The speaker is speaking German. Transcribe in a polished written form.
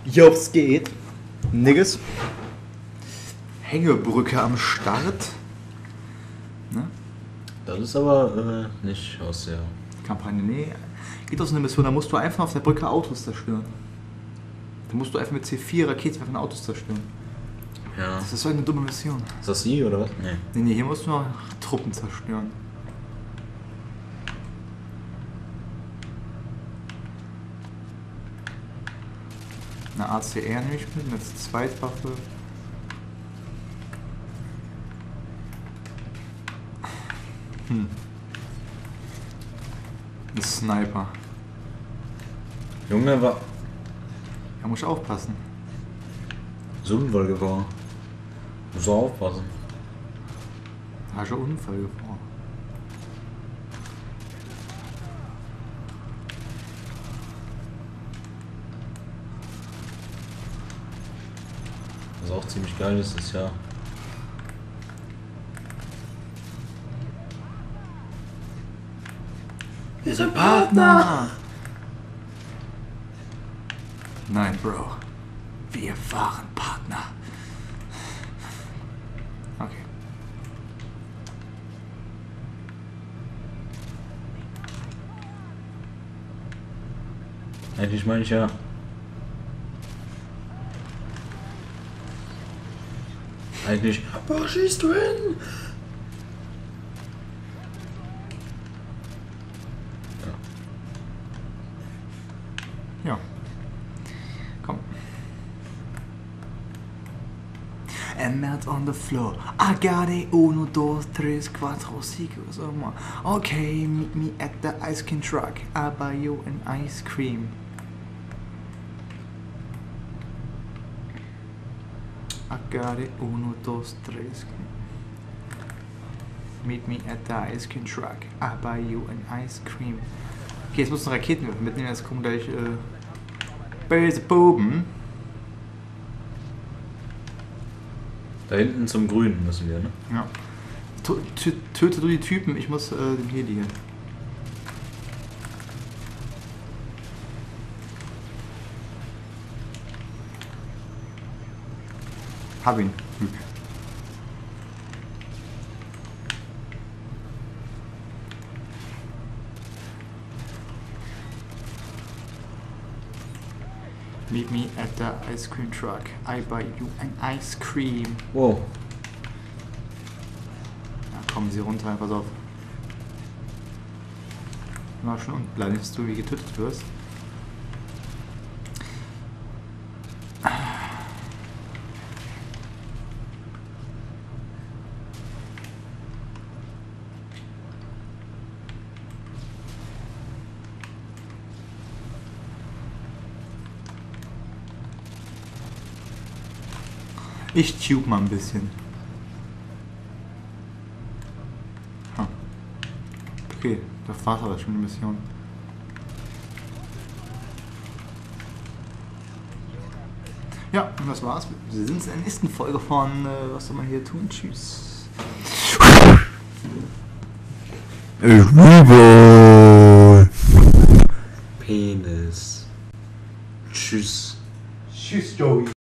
Jobs geht. Niggas. Hängebrücke am Start. Ne? Das ist aber nicht aus der Kampagne, nee. Geht aus einer Mission, da musst du einfach auf der Brücke Autos zerstören. Da musst du einfach mit C4 Raketenwerfern Autos zerstören. Ja. Das ist so eine dumme Mission. Ist das sie oder was? Nee. Nee, hier musst du noch Truppen zerstören. Eine ACR nehme ich mit, eine Zweitwaffe. Ein Sniper. Junge, war Da muss ich aufpassen. Unfallgefahr. Muss auch aufpassen. Da hast du Unfallgefahr. Was auch ziemlich geil ist ja. Wir sind Partner! Nein, Bro. Wir waren Partner. Okay. Eigentlich meine ich ja. Eigentlich. Wo schießt du hin? Ja. Komm. And melt on the floor. I got it. 1, 2, 3, 4, 5, so mal. Okay, meet me at the ice cream truck. I'll buy you an ice cream. I got it. 1, 2, 3. Meet me at the ice cream truck. I'll buy you an ice cream. Okay, jetzt muss ein Raketenwerfer mitnehmen. Jetzt kommen gleich böse Buben. Da hinten zum Grünen müssen wir, ne? Ja. Töte du die Typen, ich muss den Heli hier. Hab ihn. Glück. Meet me at the ice cream truck. I buy you an ice cream. Wow. Ja, kommen Sie runter, pass auf. Mal schon unten bleiben, dass du wie getötet wirst. Ich tube mal ein bisschen. Okay, das war's aber schon die Mission. Ja, und das war's. Wir sind in der nächsten Folge von was soll man hier tun? Tschüss. Ich liebe